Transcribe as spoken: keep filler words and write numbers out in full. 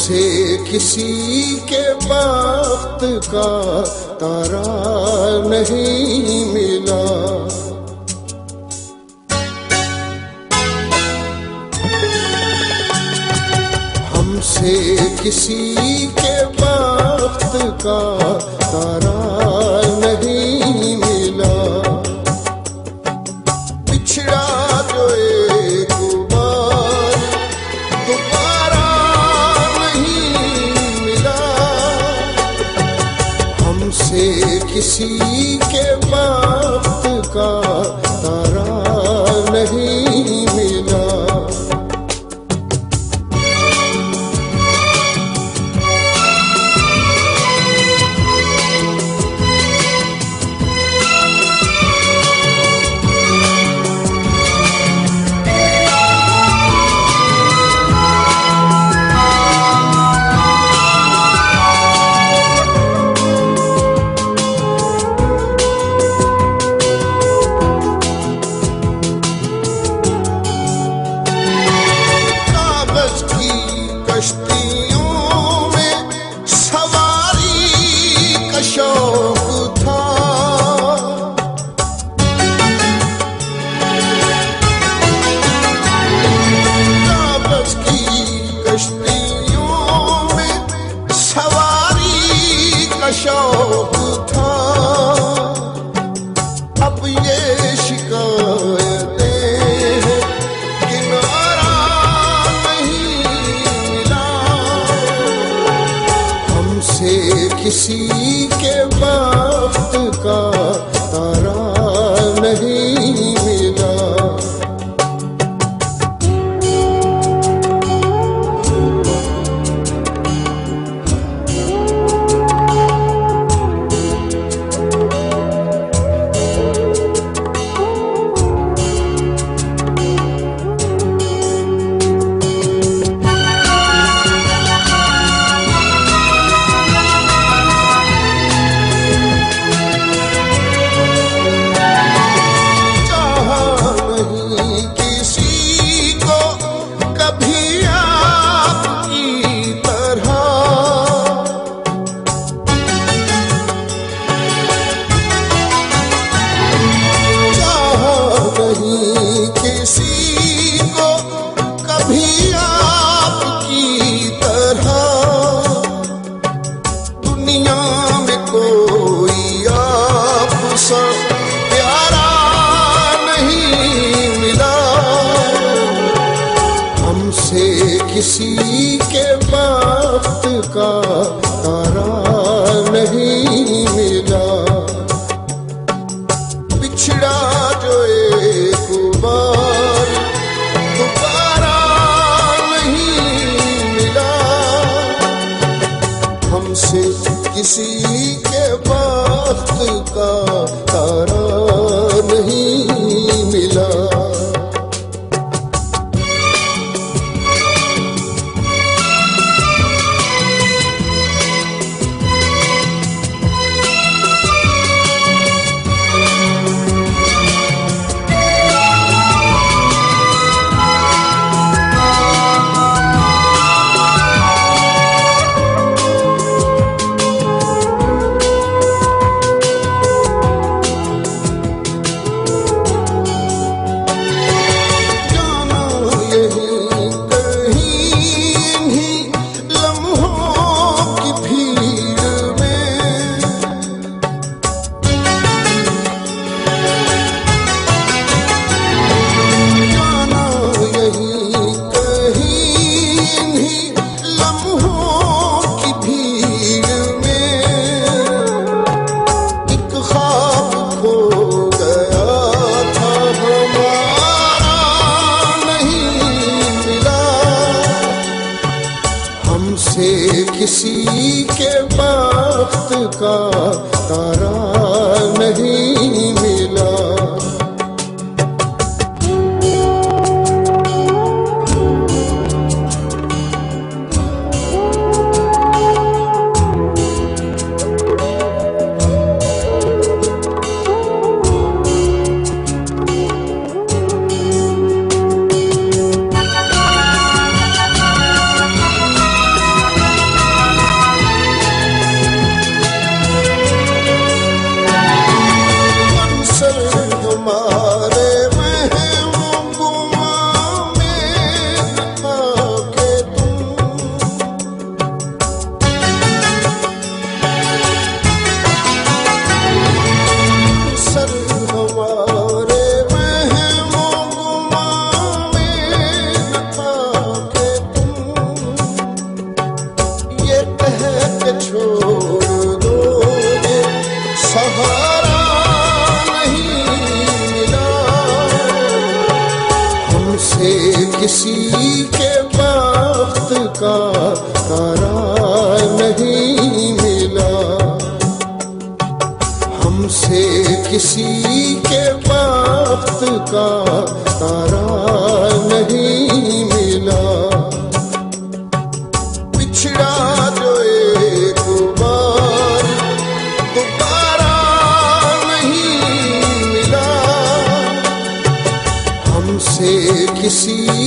हमसे किसी के बख्त का तारा नहीं मिला। हमसे किसी के बख्त का तारा नहीं मिला। बिछड़ा जो एक बार दोबारा नहीं मिला। हमसे किसी के बख्त का तारा नहीं मिला। कश्तियों में सवारी का शौक था। कागज की कश्तियों में सवारी का शौक था। अब ये शिकायतें किसी के बख्त का तारा नहीं मिला। किसी को कभी आपकी तरह दुनिया में कोई आपसा प्यारा नहीं मिला। हमसे किसी के बख्त का तारा नहीं मिला। बिछड़ा जो एक बार दोबारा नहीं मिला। हमसे किसी के बख्त का तारा नहीं मिला। हमसे किसी के बख्त का तारा नहीं मिला। किसी के वक्त का तारा नहीं मिला, हमसे किसी के वक्त का तारा नहीं मिला। पिछड़ा जो एक बार दोबारा नहीं मिला, हमसे किसी